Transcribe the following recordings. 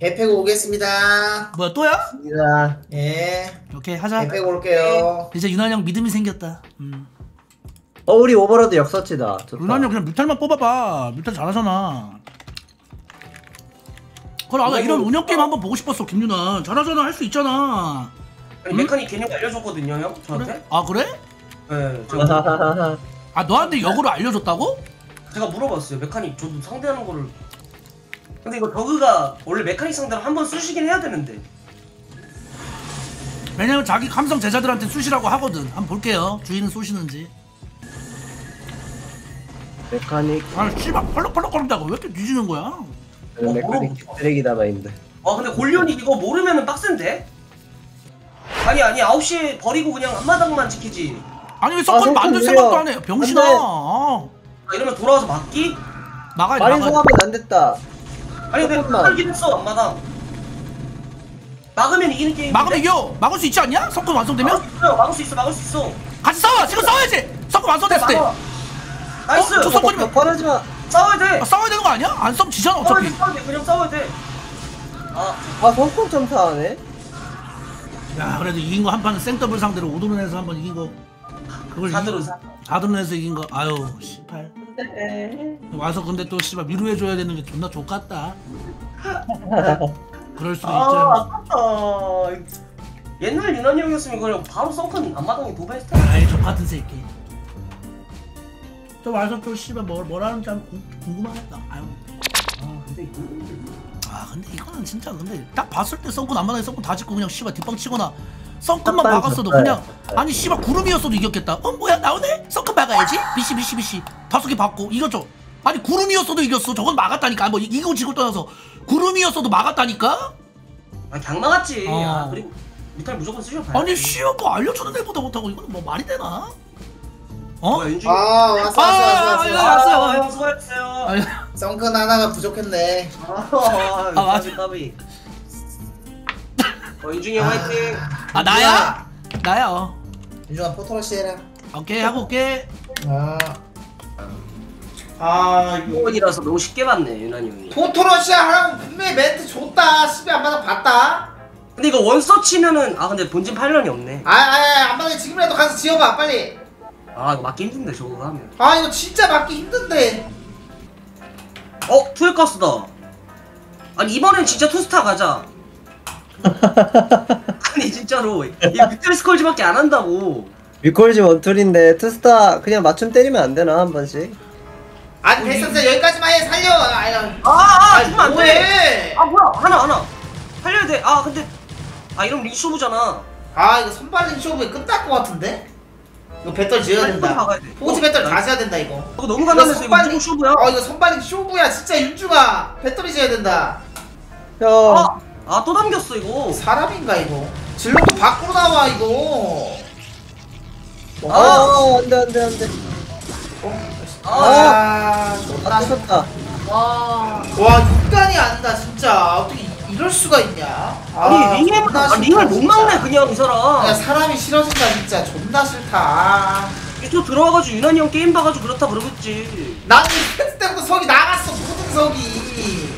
개패고 오겠습니다. 뭐야 또야? 예. 오케이 하자. 개패고 올게요. 이제 유난 형 믿음이 생겼다. 우리 오버로드 역서치다. 유난 형 그냥 뮤탈만 뽑아봐. 뮤탈 잘하잖아. 그래 나 이런 운영 게임 한번 보고 싶었어. 김유난 잘하잖아. 할 수 있잖아. 아니 메카닉 개념 알려줬거든요 형 저한테. 그래? 아 그래? 네. 아 너한테 역으로 알려줬다고? 제가 물어봤어요. 메카닉 저도 상대하는 거를. 근데 이거 저그가 원래 메카닉 상대로 한 번 쑤시긴 해야 되는데. 왜냐면 자기 감성 제자들한테 쑤시라고 하거든. 한번 볼게요. 주인은 쏘시는지. 메카닉. 아 씨발 펄럭펄럭거린다고 왜 이렇게 뒤지는 거야? 메카닉 쓰레기다 마인드. 근데 골리온이 이거 모르면은 빡센데? 아니 9시에 버리고 그냥 앞마당만 지키지. 아니 왜 서컨 만들 생각도 안 해? 병신아. 이러면 돌아와서 막기? 막아야지. 마린 소화면 안 됐다. 아니 근데 막긴 했어 앞마당. 막으면 이기는 게임. 막으면 이겨. 막을 수 있지 않냐? 서컨 완성되면? 막을 수 있어. 같이 싸워. 지금 싸워야지. 서컨 완성됐을 때. 나이스. 저 서컨이면 화내지 마. 싸워야 돼. 싸워야 되는 거 아니야? 안 싸우면 지잖아 어차피. 싸워야 돼. 그냥 싸워야 돼. 성공 점사하네. 야 그래도 이긴 거 한 판은 생더블 상대로 5드론에서 한 번 이긴 거. 그걸 4드론에서 이긴 거. 아유 씨발. 와서 근데 또 씨발 위로해줘야 되는 게 존나 족같다. 그럴 수도 있잖아. 아깝다. 옛날 유난히 형이었으면 그냥 바로 썬큰 앞마당에 도배했을 텐데. 아이 족같은 새끼. 또 와서 또 씨발 뭐라는지 한번 궁금하겠다. 아유. 근데 이거는 진짜 근데 딱 봤을 때 썬큰 앞마당에 썬큰 다 짓고 그냥 씨발 뒷방 치거나 썬큰만 막았어도 그냥 아니 씨발 구름이었어도 이겼겠다. 뭐야 나오네? 썬큰 막아야지. 비시 5개 받고 이겼죠. 아니 구름이었어도 이겼어. 저건 막았다니까. 뭐 이기고 지고 떠나서 구름이었어도 막았다니까. 그냥 막았지. 그리고 뮤탈 무조건 쓰셔. 아니 씨발 뭐 알려주는 애보다 못하고 이건 뭐 말이 되나? 왔어요. 수고했어요. 썬큰 하나가 부족했네. 까비. 윤중이 형 화이팅. 나야? 나야. 윤중아 포토러시 해라. 오케이 하고 올게. 이거이라서 너무 쉽게 봤네 유난히 형이. 포토러시 하라고 분명히 멘트 줬다. 10이 안마당 봤다. 근데 이거 원서치면은 근데 본진 8년이 없네. 안마당에 지금이라도 가서 지어봐 빨리. 이거 맞기 힘든데 저거 하면. 이거 진짜 맞기 힘든데. 투에가스다. 아니 이번엔 진짜 투스타 가자. 아니 진짜로 이 뮤탈 스컬지밖에 안 한다고. 미콜지 원툴인데 투스타 그냥 맞춤 때리면 안 되나 한 번씩? 아니 됐어 여기까지만 해 살려. 주면 안 돼. 뭐야 하나 살려야 돼. 근데 이러면 리쇼브잖아. 이거 선발링 쇼부에 끝날 것 같은데? 이거 배떨 지어야 된다. 포지 배떨 다시 해야 된다 이거. 너무 간단해서 이거 무조건 쇼브야. 이거 선발링 쇼부야 진짜. 윤중아 배터리 지어야 된다. 형. 또 남겼어 이거. 사람인가 이거. 질럿도 밖으로 나와 이거. 안돼. 쳤다. 와 6단이 아니다 진짜. 어떻게 이럴 수가 있냐. 아니 링을 못 막네 그냥 이 사람. 야 사람이 싫어진다 진짜. 존나 싫다. 또 들어와가지고 유난히 형 게임 봐가지고 그렇다 그러겠지. 나는 스펙 때부터 석이 나갔어. 모든 석이.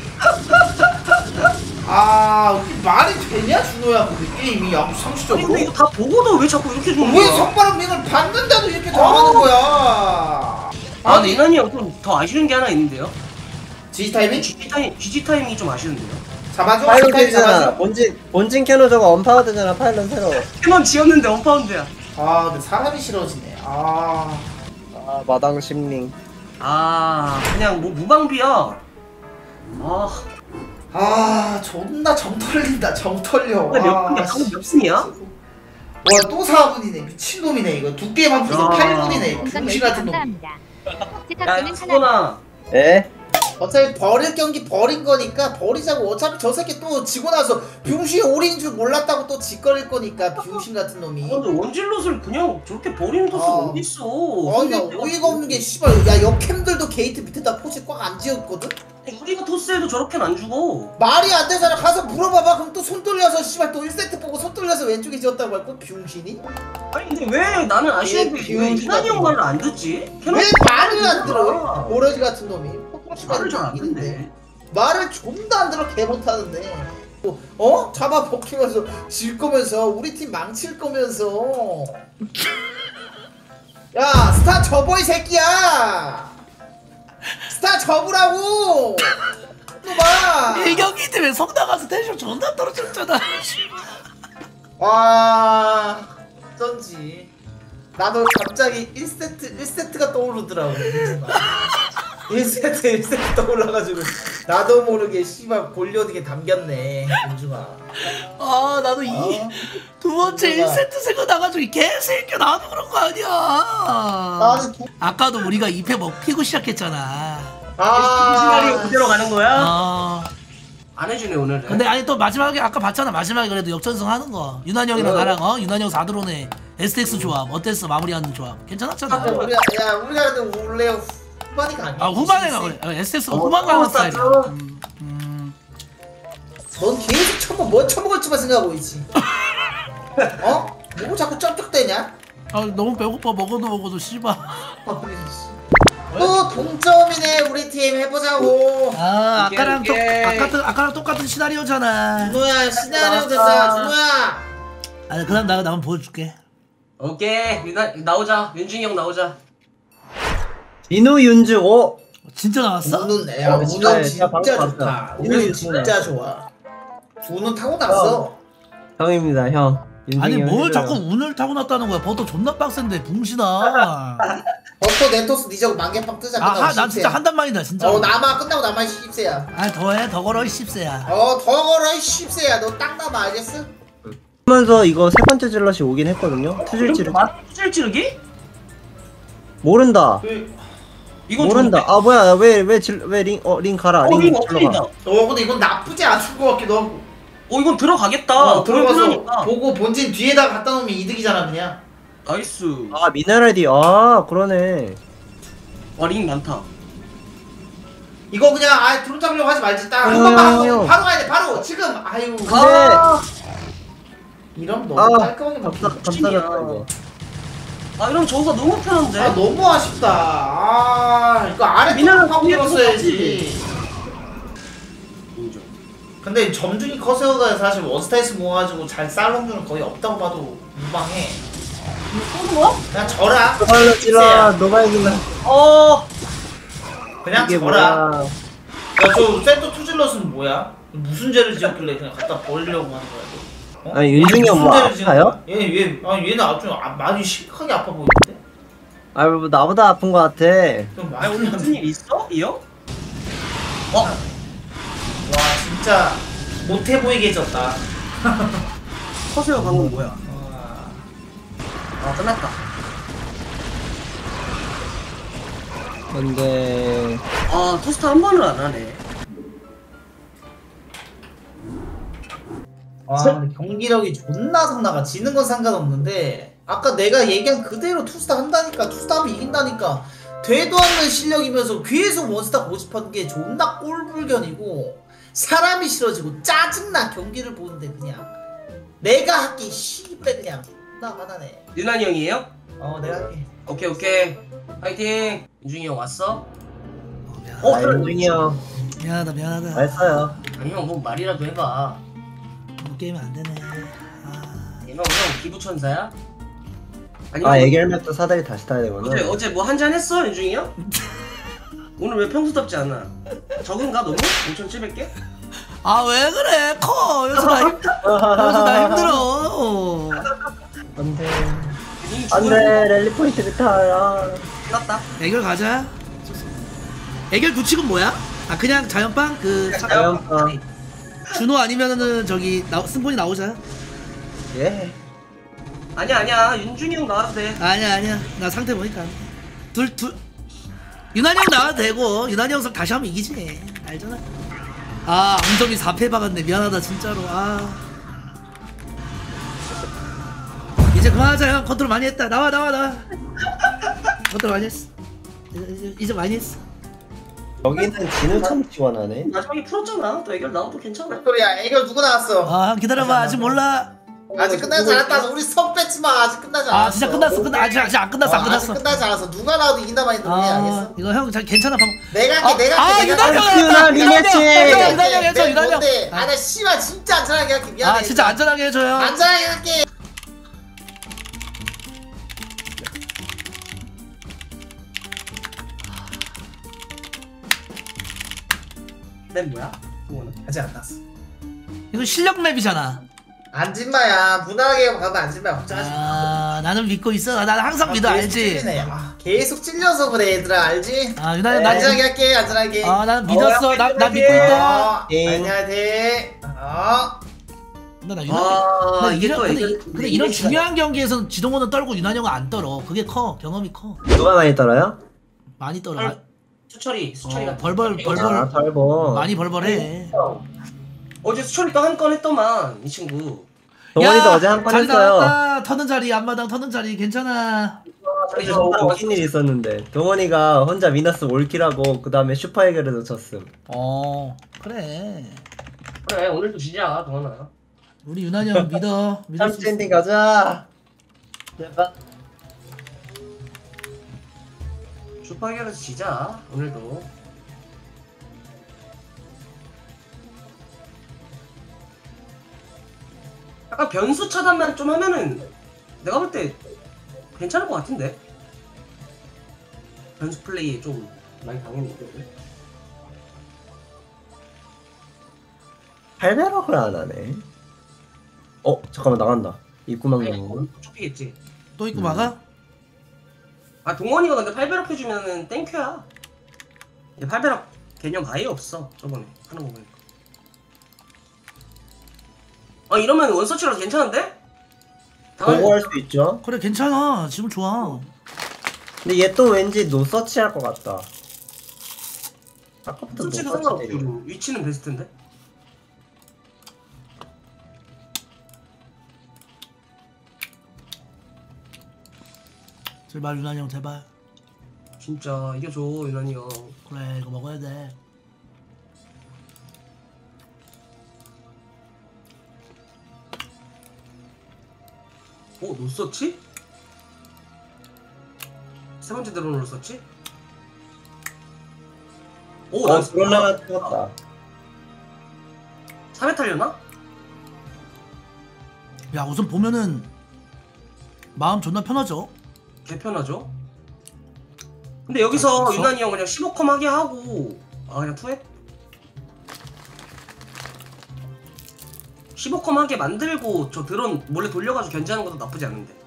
말이 되냐 준호야. 근데 게임이 상식적으로. 근데 이거 다 보고도 왜 자꾸 이렇게 주는 거야? 왜 선발은 링을 봤는데도 이렇게 당하는 거야. 근데 유난히 형 좀 더 아쉬운 게 하나 있는데요. GG 타이밍? GG 타이밍이 좀 아쉬운데요. 잡아줘. 파일럿 되잖아. 본진 캐노 저거 언파워드잖아. 파일럿 새로. 캐논 지었는데 언파운드야. 근데 사람이 싫어지네. 마당 심링. 그냥 뭐 무방비야. 존나 정 털린다. 정 털려. 방금 몇 승이야? 또 4분이네. 미친놈이네 이거. 두 게임만 풀어서 8분이네. 병신 같은 놈. 야 수건아. 에? 어차피 버릴 경기 버린 거니까 버리자고. 어차피 저 새끼 또 지고 나서 병신이 올인 줄 몰랐다고 또 짓거릴 거니까. 병신 같은 놈이. 근데 원질럿을 그냥 저렇게 버리는 토스가 어딨어. 나 어이가 없는 게 씨발. 야 역캠들도 게이트 밑에다 포지 꽉 안 지었거든? 우리가 토스해도 저렇게는 안 죽어. 말이 안 되잖아. 가서 물어봐봐. 그럼 또 손 돌려서 씨발 또 1세트 보고 손 돌려서 왼쪽에 지었다고 할 거? 병신이? 아니 근데 왜 나는 아쉬운 게 왜 유난히 형 말을 안 듣지? 왜 말을 안 들어? 오러지 같은 놈이. 말을 잘 안 듣네. 말을 존나 안 들어. 개 못하는데. 어? 잡아먹히면서 질 거면서 우리 팀 망칠 거면서 야 스타 접어 이 새끼야 스타 접으라고 봐. 1경기 때문에 성 나가서 텐션 존나 떨어졌잖아. 와 어쩐지 나도 갑자기 1세트가 떠오르더라고 1세트 떠올라가지고 나도 모르게 씨발 골려되게 담겼네 윤중아. 아 나도 두 번째 1세트 생각 나가지고 이 개새끼 나도 그런 거 아니야. 아까도 우리가 2패 먹히고 시작했잖아. 이 시나리오 그대로 가는 거야? 안 해주네 오늘은. 근데 아니 또 마지막에 아까 봤잖아. 마지막에 그래도 역전승 하는 거 유난히 형이랑 나랑 유난히 형 4드론에 STX 조합 어땠어? 마무리하는 조합 괜찮았잖아. 우리가 근데 원래 후반이 강해. 아 후반에 가 그래. STX가 후반 가는 스타일이야. 넌 계속 뭐 처먹을지만 생각하고 있지. 어? 뭐 자꾸 쩝쩝대냐? 아 너무 배고파. 먹어도 씨발. 또 동점이네 우리 팀 해보자고. 아 아까랑 똑같은 시나리오잖아. 준호야 시나리오 됐다 준호야. 아니 그다음 나 한번 보여줄게. 오케이 나오자. 윤중이 형 나오자. 진우 윤주 오. 진짜 나왔어? 우는 진짜 진짜 방금 좋다. 봤어요. 우는 진짜 좋아. 우는 타고 났어. 형입니다 형. 아니 윤중이 뭘 형 자꾸 해줘요. 운을 타고 났다는 거야. 버터 존나 빡센데 붕신아. 버터 넨토스 니 저거 만개빵 뜨자. 아하 난 진짜 한단만이다 진짜. 남아 끝나고 남아 이 씹새야. 아 더해 더 걸어 이 씹새야. 더 걸어 이 씹새야. 너 딱 남아 알겠어? 하면서 이거 세 번째 질럿이 오긴 했거든요. 투질 찌르. 투질 찌르기? 모른다. 이건 모른다. 아 뭐야 왜링 가라. 링 링 들어가. 엎드린다. 근데 이건 나쁘지 않을 것 같기도 하고. 이건 들어가겠다. 들어가서 그러니까. 보고 본진 뒤에다 갖다 놓으면 이득이잖아 그냥. 나이스. 아 미네랄디 아 그러네. 와 링 많다. 이거 그냥 드론 잡으려고 하지 말지. 딱 한 번만 하고 바로 가야 돼. 바로 지금. 아유. 이러면 너무 깔끔하게 막혀. 감사합니다 이거. 이러면 저거가 너무 편한데. 너무 아쉽다. 이거 아래 미나는 하고 뒤에 들었어야지. 근데 점중이 커세어가 사실 원스타이스 모아가지고 잘 쌀롱주는 거의 없다고 봐도 무방해. 그냥 져라. 노발로 찔러 노발기나. 그냥 이게 져라. 뭐야. 야저 센터 투질럿은 뭐야? 무슨 죄를 지었길래 그냥 갖다 버리려고 하는 거야? 또? 아니 윤중이 형 뭐 아파요? 얘는 아주 많이 심각하게 아파 보이는데? 아 뭐 나보다 아픈 거 같아. 좀 아니 오늘 무슨 일 있어? 이 형? 와 진짜 못해 보이게 해졌다. 커세어 방금 뭐야? 끝났다. 근데 토스트 한 번을 안 하네. 근데 경기력이 존나 상나가. 지는 건 상관없는데 아까 내가 얘기한 그대로 투스타 한다니까. 투스타 하면 이긴다니까. 되도 않는 실력이면서 계속 원스타 고집하는 게 존나 꼴불견이고 사람이 싫어지고 짜증나. 경기를 보는데 그냥 내가 할게 씨발 그냥 나 화나네. 유난이 형이에요? 내가 할게. 오케이 파이팅. 윤중이 형 왔어? 윤중이 형 미안하다. 알았어요. 아니 형 뭐 말이라도 해봐. 게임은 안 되네. 형 기부천사야? 애결맥도 사다리 다시 타야 되구나. 어제 뭐 한잔 했어 윤중이 형? 오늘 왜 평소답지 않아? 적은가 너무? 5,700개? 아 왜 그래? 커. 여기서 나 힘들어. 안돼 랠리 포인트 비타야. 끝났다. 애결 가자. 애결 규칙은 뭐야? 그냥 자연빵 자연빵. 준호 아니면은 저기 승본이 나오자. 예. 아니야 윤중이 형 나와도 돼. 아니야 나 상태 보니까 둘 유난히 형 나와도 되고 유난히 형 다시 하면 이기지. 알잖아. 암점이 4패 박았네. 미안하다 진짜로. 이제 그만하자 형. 컨트롤 많이 했다. 나와 컨트롤 많이 했어. 이제 많이 했어. 여기는 진우 참 지원하네. 마지막에 풀었잖아. 또 애결 나와도 괜찮아. 소리야 애결 누구 나왔어? 기다려봐. 아직 몰라. 아직 끝나지 않았다. 우리 성 뺏지 마. 아직 끝나지 않았어. 아 진짜 끝났어. 아직 안 끝났어. 안 아직 끝났어. 끝나지 않았어. 누가 나와도 이긴다 마인드로 해. 알겠어? 이거 형 잘 괜찮아 방금. 내가 할게. 내가 할게. 내가 유난형 할게. 했다. 리매치. 유난형 해줘. 유난형. 뭔데? 아, 나 씨발 진짜 안전하게 할게. 미안해. 아 진짜 안전하게 해줘요. 안전하게 할게. 맵 뭐야? 그거는? 아직 안 났어. 이거 실력 맵이잖아. 안진마야. 무난하게 가면 안진마야. 걱정하지 마. 아 나는 믿고 있어. 나는 항상 믿어 계속 알지. 찔리네. 아, 계속 찔려서 그래 얘들아. 알지? 아 유난형 나. 안전하게 할게. 안전하게. 아 나는 믿었어. 나 믿고 있다. 안녕하세요. 나 유난형. 근데 이게 이런 또 근데, 이게 근데 이런 중요한 경기에서는 지동원은 떨고 유난형은 안 떨어. 그게 커. 경험이 커. 누가 많이 떨어요? 많이 떨어. 아, 수철이 같은 벌벌 아, 털보. 많이 벌벌해. 어제 수철이 또 한 건 했더만 이 친구. 동원이도 어제 한 건 자리 했어요. 나왔다. 터는 자리 앞마당 터는 자리 괜찮아. 근데 정말 웃긴 일이 있었는데 동원이가 혼자 미너스 올킬하고 그 다음에 슈퍼 해결에도 졌음. 그래. 그래 오늘도 지자 동원아. 우리 유난형 믿어. 믿을 수 있어. 짬찐딩 가자. 제발. 슈퍼 해결에서 지자 오늘도. 약간 변수 차단만 좀 하면은 내가 볼 때 괜찮을 것 같은데. 변수 플레이에 좀 많이 당했는데. 8배럭을 안 하네. 잠깐만 나간다. 입구만 경. 좁히겠지. 또 있고 막아? 아 동원이가 근데 8배럭 해주면은 땡큐야. 얘 8배럭 개념 아예 없어 저번에 하는 거 보니까. 아 이러면 원서치라서 괜찮은데? 보고할 수 있죠. 그래 괜찮아. 지금 좋아. 근데 얘 또 왠지 노서치 할 것 같다. 아까부터 솔직히 노서치 상관없어. 때리고. 위치는 베스트인데? 제발 유난형 제발. 진짜 이겨줘 유난이 형. 그래 이거 먹어야 돼. 노서치? 세 번째 드론으로 썼지? 나이스. 그럴라가 찍었다. 3회 탈려나? 야 우선 보면은 마음 존나 편하죠. 개편하죠? 근데 여기서 그렇죠? 유난이 형 그냥 15컴 하게 하고 그냥 투해? 15컴 하게 만들고 저 드론 몰래 돌려가지고 견제하는 것도 나쁘지 않은데.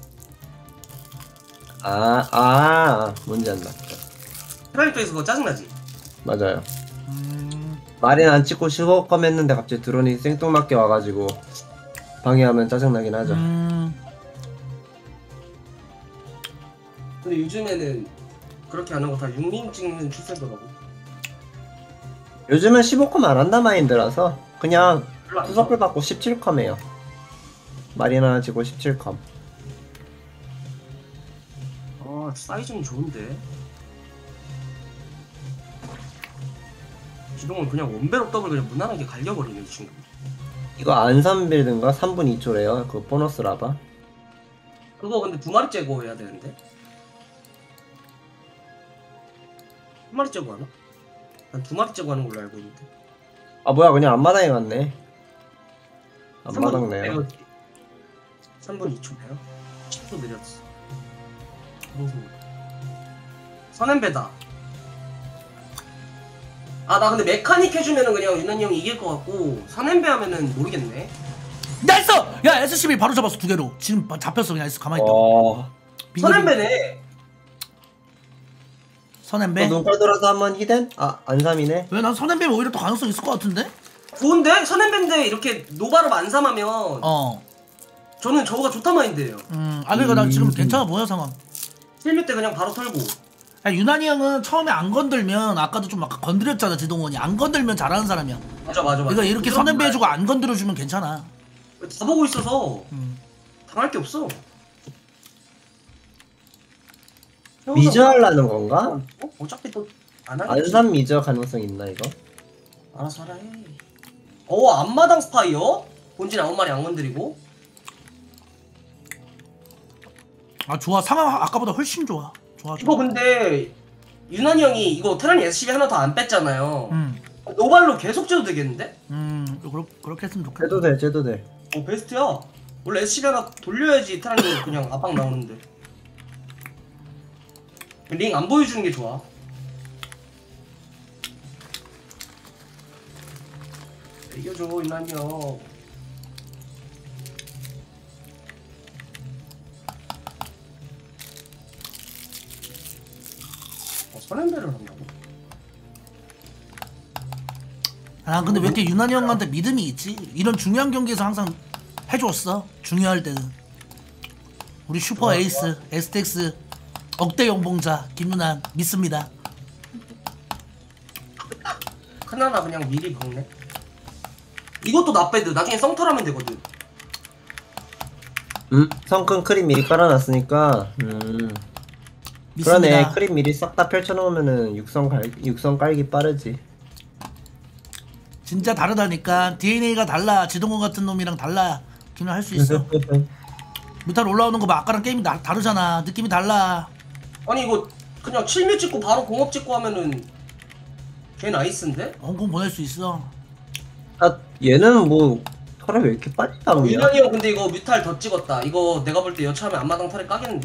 뭔지 안다. 페라리토에서 그거 짜증나지? 맞아요. 말은 안 찍고 15컴 했는데 갑자기 드론이 생뚱맞게 와가지고 방해하면 짜증나긴 하죠. 근데 요즘에는 그렇게 안 하고 다 6링 찍는 추세더라고. 요즘은 15컴 안 한다 마인드라서 그냥 별로 안 수석을 받고 17컴 해요. 말이나 하나 찍고 17컴. 사이즈는 좋은데. 지동은 그냥 원배럭 더블 그냥 무난하게 갈려버리네 이 친구. 이거 안산 빌드인가? 3분 2초래요. 그거 보너스 라바. 그거 근데 2마리 제거해야 되는데. 한 마리 제거하나? 난 2마리 제거하는 걸로 알고 있는데. 뭐야 그냥 앞마당에 갔네. 앞마당네요. 3분 2초 배요? 10초 느렸어. 선앤배다. 나 근데 메카닉 해주면은 그냥 유난히 형이 이길 것 같고 선앤배 하면은 모르겠네. 나이스! 야 SCB 바로 잡았어 2개로. 지금 잡혔어 그냥 가만히 있다. 선앤배네. 선앤배? 눈깔 돌아서 한번 히든? 안삼이네. 왜 난 선앤배면 오히려 더 가능성 있을 것 같은데? 좋은데? 선앤배인데 이렇게 노바로 안삼하면 저는 저거가 좋단 마인드예요. 그러니까 나 지금 괜찮아 보여 상황. 실미 때 그냥 바로 털고. 야, 유난히 형은 처음에 안 건들면 아까도 좀 막 건드렸잖아 지동원이. 안 건들면 잘하는 사람이야. 맞아. 그러니까 이렇게 선앤배 해주고 안 건드려주면 괜찮아. 다 보고 있어서 당할 게 없어. 미저 하려는 건가? 어차피 또 안 하겠지. 안산 미저 가능성 있나 이거? 알아서 하라 해. 앞마당 스파이어? 본진 9마리 안 건드리고. 아 좋아. 상황 아까보다 훨씬 좋아. 좋아. 이거 근데 유난히 형이 이거 테란이 SCB 하나 더 안 뺐잖아요. 음. 노발로 계속 째도 되겠는데? 그렇게 했으면 좋겠다. 쟤도 돼, 쟤도 돼. 베스트야. 원래 SCB 하나 돌려야지 테란이 그냥 압박 나오는데. 링 안 보여주는 게 좋아. 이겨줘 유난히 형. 선행배를 한다고? 아 근데 왜 이렇게 유난히 형한테 믿음이 있지? 이런 중요한 경기에서 항상 해줬어. 중요할 때는. 우리 슈퍼 에이스 STX 억대 연봉자 김윤환 믿습니다. 하나나 그냥 미리 박네. 이것도 나빼드. 나중에 성털하면 되거든. 성큰 크림 미리 깔아놨으니까. 믿습니다. 그러네. 크림 미리 싹 다 펼쳐놓으면은 육성 깔기 빠르지. 진짜 다르다니까. DNA가 달라. 지동원 같은 놈이랑 달라. 김윤환 할 수 있어. 뮤탈 올라오는 거 봐. 아까랑 게임이 다르잖아. 느낌이 달라. 아니 이거 그냥 7뮤 찍고 바로 공업 찍고 하면은 걔 나이스인데? 엉공 보낼 수 있어. 아 얘는 뭐 털에 왜 이렇게 빨리 나오냐? 유난히 형 근데 이거 뮤탈 더 찍었다. 이거 내가 볼 때 여차하면 앞마당 털에 까겠는데?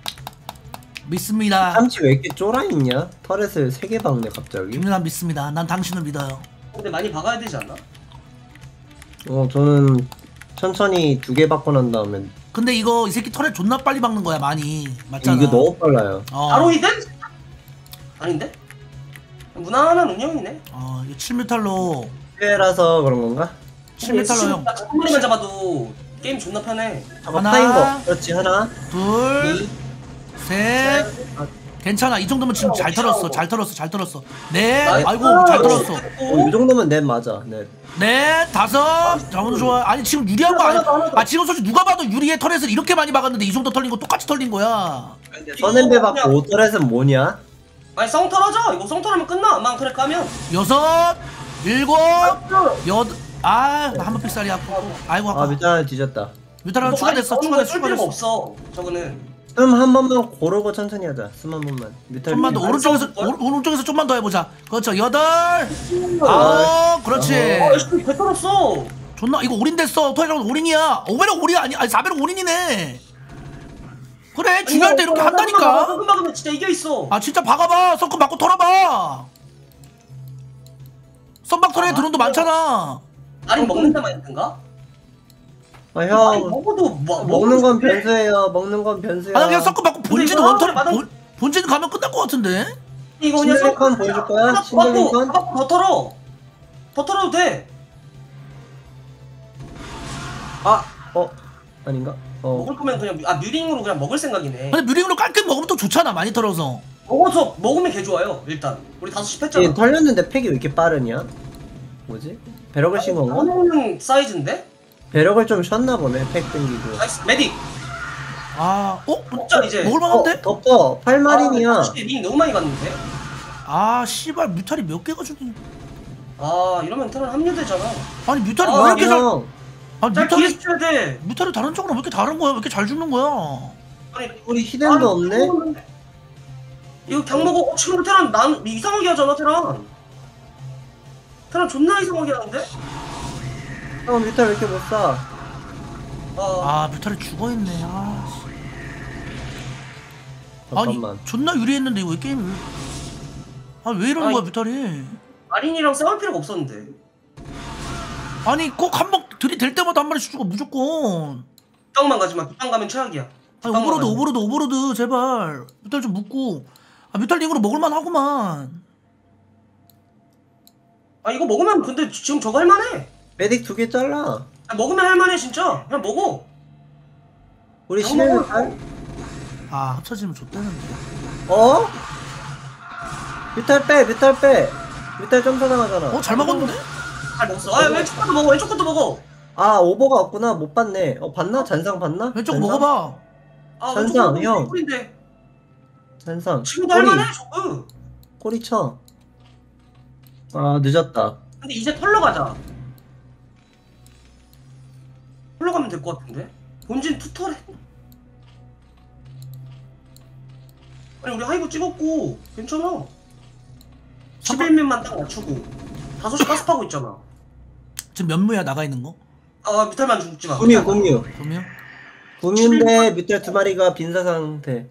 믿습니다. 참치 왜 이렇게 쫄아있냐? 터렛을 3개 박네 갑자기. 김윤환 믿습니다. 난 당신을 믿어요. 근데 많이 박아야 되지 않나? 저는 천천히 2개 받고 난 다음에. 근데 이거 이 새끼 털에 존나 빨리 박는 거야 많이. 맞잖아. 이게 너무 빨라요. 바로 히든? 아닌데? 무난한 운영이네. 이거 7뮤탈로 피해라서 그런 건가? 7뮤탈로 형. 한 마리만 잡아도 게임 존나 편해. 저거 하나. 파인 거. 그렇지 하나. 둘, 셋. 괜찮아. 이 정도면 지금 잘 털었어. 잘 털었어. 넷. 아이고 잘 털었어. 이 정도면 넷 맞아. 넷. 넷, 다섯. 너무 좋아. 아니 지금 유리한 거 아니야? 아 지금 솔직히 누가 봐도 유리의 털에서 이렇게 많이 박았는데 이 정도 털린 거 똑같이 털린 거야. 선앤배 받고 5터렛은 뭐냐? 아니 성털 하자. 이거 성털하면 끝나. 암망 털에 까면. 여섯, 일곱, 여덟. 나 한번 픽살이야. 아이고 아 아까 뮤탈 뒤졌다. 뮤탈 하나 추가됐어. 쓸 필요가 없어. 저거는. 한 번만 고르고 천천히 하자. 한 번만. 뮤탈 좀만 더 뒤- 오른쪽에서 좀만 더 해보자. 그렇죠. 여덟, 아홉, 그렇지. 씨, 배 털었어. 존나 이거 올인 됐어. 토이랑 올인이야. 5배럭 올인 아니 4배럭 올인이네. 그래 중요할 때 이렇게 한다니까. 금 박으면 진짜 이겨 있어. 아 진짜 박아봐. 썬큰 맞고 털어봐. 썬박 털에 드론도 많잖아. 아니 먹는다만 했던가? 아 아니 형. 먹어도 먹는 건 변수예요. 먹는 건 변수야. 아 그냥 썬큰 맞고 본진 이거 원털 마당- 본진 가면 끝날 것 같은데. 이거 그냥 신들링컨 보여줄 거야? 신들링컨? 더 털어. 더 털어도 돼. 아닌가? 먹을 거면 그냥 뮤링으로 그냥 먹을 생각이네. 근데 뮤링으로 깔끔 먹으면 또 좋잖아. 많이 털어서. 먹어서 먹으면 개 좋아요. 일단 우리 5시 얘 뺐잖아. 털렸는데 팩이 왜 이렇게 빠르냐? 뭐지? 배럭을 신 건가? 어느 사이즈인데? 배럭을 좀 쉬었나 보네. 팩 땡기고. 나이스 메딕. 먹자 이제. 먹을만한데? 덮어. 8마린이야. 링 너무 많이 갔는데? 씨발 뮤탈이 몇 개가 주니? 이러면 테란 합류되잖아. 아니 뮤탈이 왜 이렇게 잘? 형. 아니 잘 뮤탈이 기회 줘야 돼. 뮤탈이 다른 쪽으로 왜 이렇게 다른 거야? 왜 이렇게 잘 죽는 거야? 아니 우리 히덴도 없네? 이거 경 먹어. 지금 테란 난 이상하게 하잖아 테란. 테란 존나 이상하게 하는데? 형 뮤탈 왜 이렇게 못 쏴? 뮤탈이 죽어있네. 씨. 잠깐만. 아니 존나 유리했는데 이거 왜 게임이 왜 이러는 아니, 거야 뮤탈이? 마린이랑 싸울 필요가 없었는데. 아니 꼭 한 번 들이댈 때마다 한 마리씩 죽어 무조건. 뒷방만 가지마. 뒷방 가면 최악이야. 아니 오버로드 제발 뮤탈 좀 묶고. 뮤탈 링으로 먹을만 하구만. 이거 먹으면 근데 지금 저거 할만해. 메딕 2개 잘라. 먹으면 할만해 진짜. 그냥 먹어. 우리 형 11 먹어. 뮤탈? 합쳐지면 좋다는데. 뮤탈 빼. 뮤탈 점사 나가잖아. 잘 먹었는데? 잘 먹었어. 왼쪽 것도 먹어. 왼쪽 것도 먹어. 오버가 없구나. 못 봤네. 봤나? 잔상 봤나? 왼쪽 잔상? 먹어봐. 잔상, 왼쪽 형. 꿀인데. 잔상. 지금도 할만해 저거. 꼬리 쳐. 늦었다. 근데 이제 털러 가자. 털러 가면 될 것 같은데. 본진 투털해. 아니 우리 하이브 찍었고 괜찮아. 11면만 딱 맞추고 5시 가스파고 있잖아. 지금 몇 무야 나가 있는 거? 아 뮤탈만 죽지마. 구뮤 그러면 구뮤인데 뮤탈 2마리가 빈사 상태.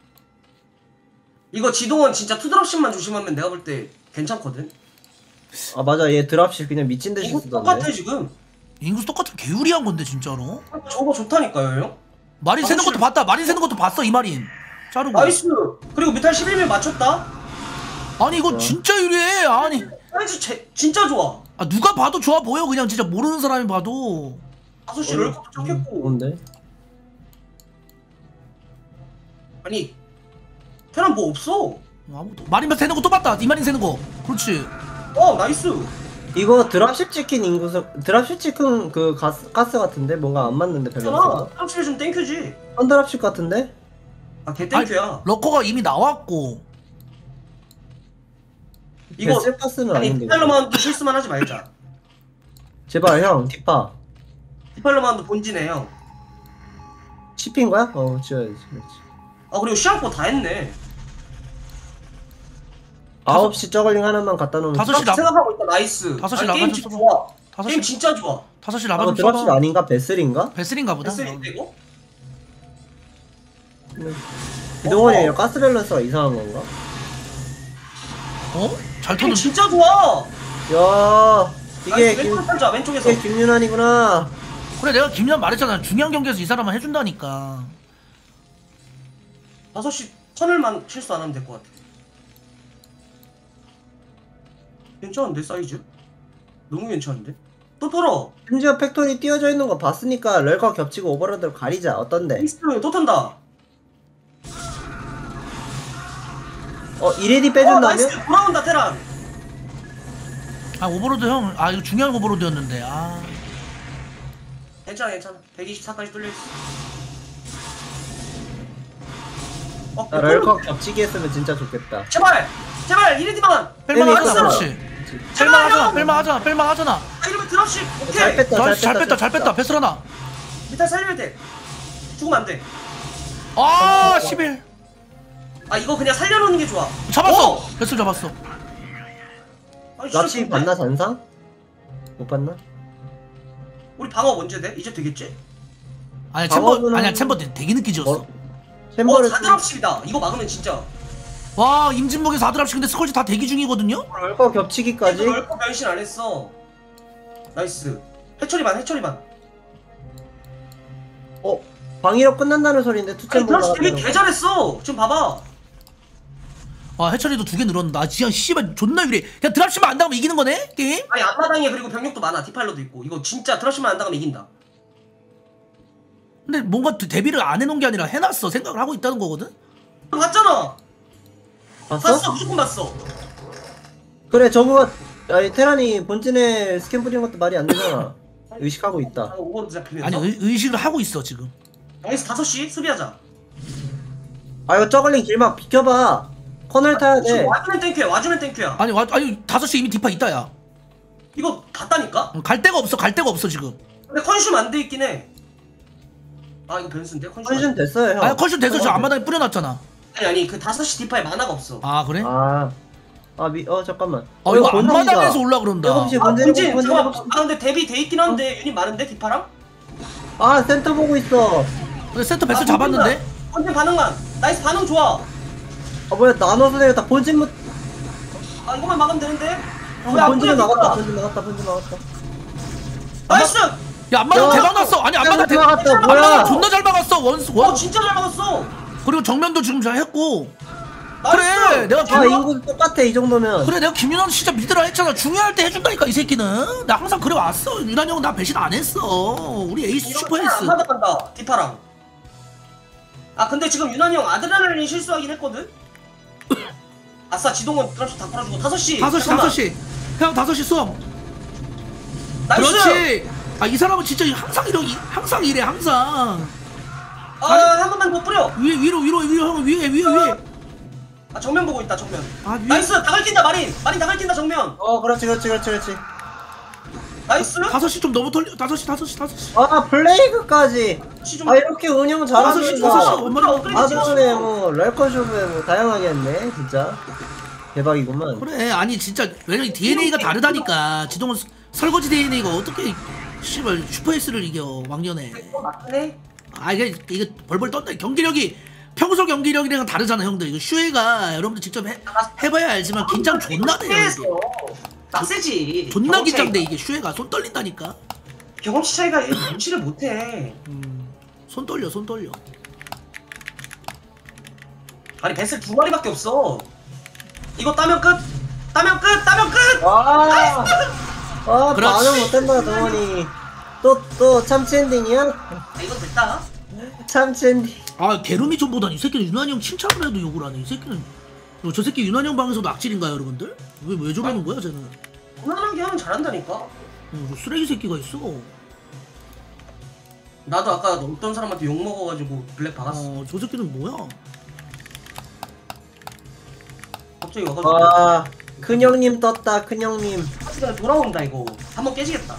이거 지동원 진짜 투드랍십만 조심하면 내가 볼 때 괜찮거든. 아 맞아, 얘 드랍실 그냥 미친 듯이 이거 쓰던데. 똑같아 지금. 인구수 똑같은 개유리한 건데 진짜로. 저거 좋다니까요 형. 마린 세는 것도 봤다. 마린 세는 것도 봤어 이 마린. 자르고. 나이스. 그리고 뮤탈 11면 맞췄다. 아니 이거 진짜 유리해. 아니. 사이즈 진짜 좋아. 아 누가 봐도 좋아 보여. 그냥 진짜 모르는 사람이 봐도. 5시 럴컵도 쳤겠고. 뭔데? 아니 테란 뭐 없어. 아무도. 마린만 세는 거 또 봤다. 이 마린 세는 거. 그렇지. 나이스. 이거 드랍십 찍힌 인구수, 드랍십 찍힌 그 가스 같은데? 뭔가 안 맞는데 괜찮아. 밸런스가. 드랍십이 좀 땡큐지. 헌드랍십 같은데? 개 땡큐야. 러커가 이미 나왔고. 이거 베슬 가스는 아니 아닌데. 디팔로만도 실수만 하지 말자. 제발 형, 디파. 디팔로만도 본진해 형. 칩인 거야? 지어야지. 그렇지. 그리고 시앙포 다 했네. 9시 저글링 하나만 갖다 놓으면. 5시 나. 생각하고 있다. 나이스. 5시 아니, 나가서 게임 써봐. 좋아. 5시 게임 진짜 좋아. 5시 아, 라바 좀 드랍십 써봐. 아닌가? 베슬인가? 베슬인가 보다. 베스인데 이거? 기동원이 아니라 가스 밸런스가 이상한 건가? 어? 잘 게임 터는. 진짜 좋아. 야, 이게 나이스, 왼쪽 펼자 왼쪽에서. 이게 김윤환이구나. 그래 내가 김연 말했잖아. 중요한 경기에서 이 사람은 해준다니까. 5시 터널만 실수 안 하면 될 것 같아. 괜찮은데 사이즈? 너무 괜찮은데? 또 털어. 심지어 팩토리 띄워져 있는 거 봤으니까 럴커 겹치고 오버로드를 가리자. 어떤데? 나이스 또 턴다. 이레디 빼준다면? 나이스 돌아온다 테란. 아 오버로드 형. 아 이거 중요한 오버로드였는데. 아. 괜찮아 124까지 뚫려있어. 럴커 겹치기 했으면 진짜 좋겠다. 제발 이레디만. 뺄만하잖아. 나이스. 그렇지. 뺄만하잖아. 이러면 드랍십 오케이. 잘 뺐다, 잘 뺐다. 패스 하나. 미탈 살리면 돼. 죽으면 안 돼. 아 11. 이거 그냥 살려놓는 게 좋아. 잡았어. 패스 잡았어. 아니, 진짜 납치 좋은데? 봤나 잔상? 못 봤나? 우리 방어 언제 돼? 이제 되겠지? 아니야 방어구는- 챔버 되게 늦게 지었어. 챔버를 4드랍십이다. 이거 막으면 진짜. 와 임진목에 4드랍씩 근데 스컬지 다 대기 중이거든요? 럴커 겹치기까지? 럴커 변신 안 했어. 나이스. 해처리반. 방위력 끝난다는 소리인데 아니 투챔버 드랍십 되게 개 잘했어. 지금 봐봐. 와 해처리도 2개 늘었는데. 아 진짜 씨발 존나 유리해. 그냥 드랍십만 안 당하면 이기는 거네 게임? 아니 앞마당에 그리고 병력도 많아. 디팔러도 있고. 이거 진짜 드랍십만 안 당하면 이긴다. 근데 뭔가 데뷔를 안 해놓은 게 아니라 해놨어. 생각을 하고 있다는 거거든? 봤잖아. 봤어? 무조건 봤어. 그래 저거 아니 테란이 본진에 스캔 뿌리는 것도 말이 안 되잖아. 의식하고 있다. 오버로드 잡히면서. 아니 의식을 하고 있어 지금. 나이스 5시 수비하자. 아 이거 저글링 길막 비켜봐. 커널 타야 돼. 와주면 땡큐야. 아니 5시 이미 디파 있다 야. 이거 봤다니까? 갈 데가 없어 지금. 근데 컨슘 안 돼 있긴 해. 이거 변수인데? 컨션 됐어요 형. 아니 컨션 돼서 지금 앞마당에 뿌려놨잖아. 아니 그 5시 디파에 만화가 없어. 아 그래? 잠깐만. 이거 본진이다. 앞마당에서 올라 그런다. 7시 본진 본진 잠깐만. 본진. 근데 데뷔 돼 있긴 한데 유닛 많은데 디파랑? 센터 보고 있어. 근데 센터 베스 잡았는데? 본진 반응만. 나이스 반응 좋아. 뭐야 나눠서 내렸다. 본진 이거만 막으면 되는데. 본진에 나갔다. 본진 나갔다. 나이스. 야 앞마당 야, 대박 났어. 아니 앞마당 대박. 나갔다. 앞마당 뭐야? 존나 잘 막았어. 원. 진짜 잘 막았어. 그리고 정면도 지금 잘 했고. 나이스. 그래 내가 인구 똑같아 이 정도면. 그래 내가 김윤환 진짜 믿으라 했잖아. 중요할 때 해준다니까 이 새끼는. 나 항상 그래 왔어. 윤환이 형 나 배신 안 했어. 우리 에이스 슈퍼 에이스. 안 맞아간다 디파랑. 근데 지금 유난히 형 아드레날린 실수하긴 했거든? 아싸 지동원 드랍십 다 풀어주고 5시 5시 형 5시 수업. 나이스. 그렇지. 이 사람은 진짜 항상 이래 항상. 한 번만 더 뿌려. 위로 형 위에. 정면 보고 있다 정면. 위에. 나이스 다 긁힌다 마린 다 긁힌다 정면. 그렇지. 나이스. 5시 좀 너무 털려. 5시. 아 플레이그까지. 좀 아 이렇게 운영 다섯 시, 다섯 시. 잘하니까. 엄마리 아드론에 뭐 럴커숍에 뭐 다양하게 했네 진짜. 대박이구만. 그래 아니 진짜 왜냐면 DNA가 다르다니까. 지동은 설거지 DNA가 어떻게 씨발 슈퍼S를 이겨 왕년에. 맞네. 아 이게 벌벌 떤다. 경기력이 평소 경기력이랑 다르잖아 형들. 이거 슈에가 여러분들 직접 해봐야 알지만 긴장 존나 돼요 이게. 빡세지. 존나 긴장돼 이게. 슈에가 손 떨린다니까. 경험치 차이가 눈치를 못해. 손 떨려. 아니 뱃을 2마리밖에 없어. 이거 따면 끝. 따면 끝. 와. 아 그렇지. 반응 못한다 동원이. 또 참치 엔딩이야? 아, 이건 됐다. 참치 엔딩. 아 게르미 좀보다는 이 새끼는 윤환이 형 칭찬을 해도 욕을 하네. 이 새끼는 저 새끼 윤환이 형 방에서도 악질인가요 여러분들? 왜 저러는 거야 쟤는? 무난하게 하면 잘한다니까. 저 쓰레기 새끼가 있어. 나도 아까 어떤 사람한테 욕 먹어가지고 블랙 박았어. 저 새끼는 뭐야? 갑자기 와가지고. 와 큰형님 떴다 큰형님. 시간에 돌아온다 이거. 한번 깨지겠다.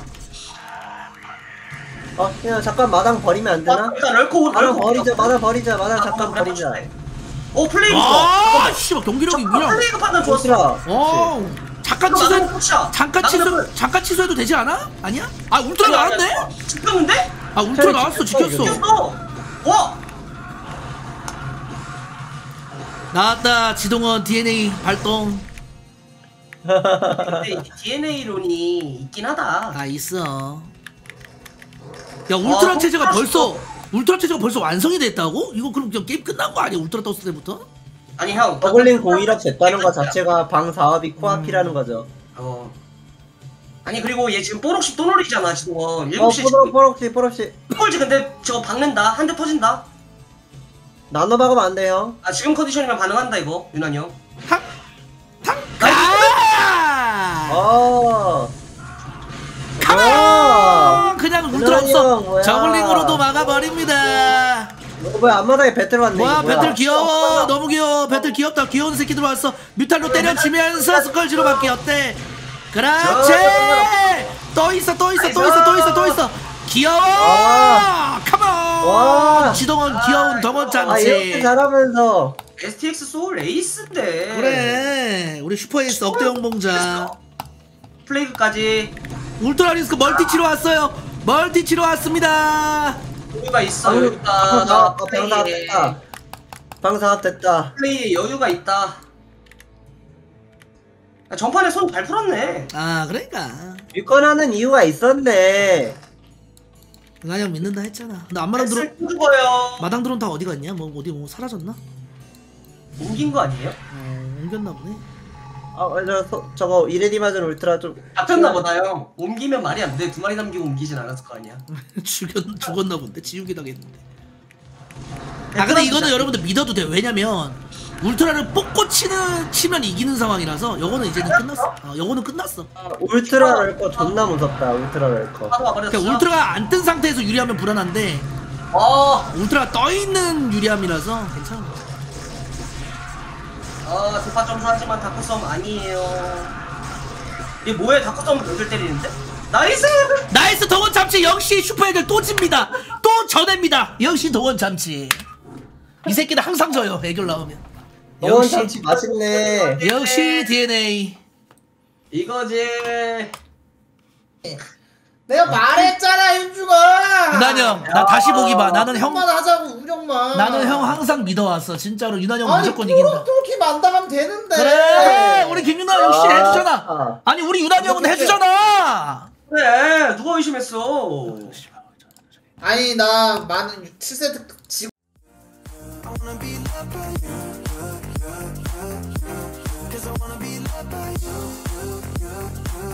그냥 잠깐 마당 버리면 안 되나? 일단 럴코 마당 버리자 마당 잠깐 버리자. 플레이그 좋아. 아 씨발 경기력이 아, 그냥. 플레이그 판단 좋았어. 좋더라. 잠깐 이거 취소. 나가면 끝이야. 잠깐 취소해도 되지 않아? 아니야? 아 울트라 나왔네? 지켰는데? 아 울트라 나왔어. 지켰어. 지켰어. 와. 나왔다. 지동원 DNA 발동. 근데 DNA론이 있긴 하다. 아 있어. 야 울트라 체제가 벌써 완성이 됐다고? 이거 그럼 그냥 게임 끝난 거 아니야? 울트라 떴을 때부터? 아니 형. 저글링 공일업 됐다는 거 자체가 방 사업이 코앞이라는 거죠. 아니 그리고 얘 지금 뽀록시 또 노리잖아 지금. 7시 포럭시 꼴지 근데 저거 박는다. 한 대 터진다. 나눠 박으면 안 돼요. 아 지금 컨디션이면 반응한다 이거 윤환이 형. 가만! 그냥 울트라 없어. 뭐야. 저글링으로도 막아버립니다. 뭐야 앞마당에 배틀 왔네. 와 이거 뭐야. 배틀 귀여워. 너무 귀여워. 배틀 귀엽다. 귀여운 새끼 들어왔어. 뮤탈로 때려치면서 스컬지로 밖에 어때? 그렇지. 또 있어. 귀여워. 컴온. 와. 지동원 귀여운 덩원 아 짬치. 이렇게 잘하면서 STX 소울 에이스인데. 그래. 우리 슈퍼에이스 억대 용봉자. 플레이그까지. 울트라 리스크 멀티 치러 왔어요. 멀티 치러 왔습니다. 여유가 있어. 여유가. 방 사업 됐다. 플레이에 여유가 있다. 아, 전판에 손 잘 풀었네. 아 그러니까 유권하는 이유가 있었네. 은하이 형 믿는다 했잖아. 근데 안마당 들어 죽어요. 마당 드론 다 어디 갔냐? 뭐 어디 뭐 사라졌나? 옮긴 거 아니에요? 옮겼나 보네. 저거 이레디 맞은 울트라 좀 잡혔나 보다요. 옮기면 말이 안 돼. 2마리 남기고 옮기진 않았을 거 아니야. 죽었나 본데. 지우개 당했는데. 아 근데 이거는 여러분들 믿어도 돼요. 왜냐면 울트라를 뽑고 치면 이기는 상황이라서 요거는 이제는 끝났어. 요거는 끝났어. 울트라 럴거 존나 무섭다. 울트라 럴거. 와버렸어. 그러니까 울트라가 안 뜬 상태에서 유리하면 불안한데 울트라 떠있는 유리함이라서 괜찮아. 대파 점수 하지만 다크섬 아니에요. 이게 뭐해? 다크섬 몇을 때리는데? 나이스! 동원 참치. 역시 슈퍼애들 또 집니다. 또 져냅니다. 역시 동원 참치. 이 새끼는 항상 져요. 애결 나오면. 동원 참치 맛있네. 역시 DNA. 이거지. 내가 말했잖아 윤중아. 윤환이 형, 나 다시 보기 봐. 나는 형 하자고 우정만. 항상 믿어왔어. 진짜로 윤환이 형 아니 무조건 이긴다. 뚫기 만당하면 되는데. 그래, 우리 김윤환 역시 해주잖아. 아니 우리 윤환이 형은 해주잖아. 그래, 누가 의심했어? 아니 나 많은 7세트 지고. Cause I wanna be loved by you.